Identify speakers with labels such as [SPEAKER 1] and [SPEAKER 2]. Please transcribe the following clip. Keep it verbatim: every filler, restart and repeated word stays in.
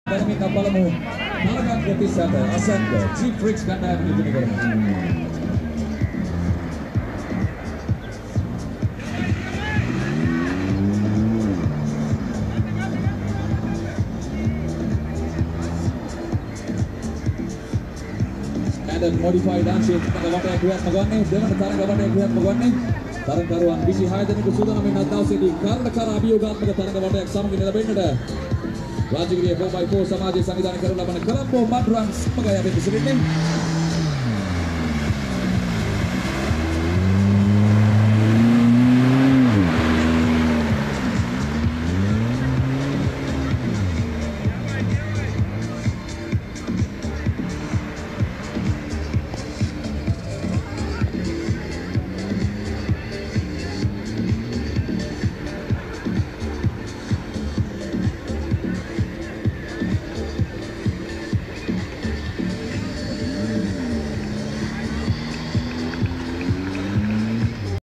[SPEAKER 1] Termin බලමු නාරගම් ප්‍රතිශත Asanga chief ෆ්‍රික්ස් කණ්ඩායම නිකුත් කරනවා. Standard modified anshik වටයක් ක්‍රියාත්මක වන්නේ දෙවන තරඟ වටයක් ක්‍රියාත්මක වන්නේ තරඟකරුවන් විසිහය දෙනෙකු සූදානම් වෙන දවසේදී කරඬකර අභියෝගාත්මක තරඟ වටයක් සමග නිලබෙන්නට රාජගිරිය four by four සමාජයේ සංවිධානය කරන ලබන කොළඹ මඩුරන් සමග යටි සිටින්නේ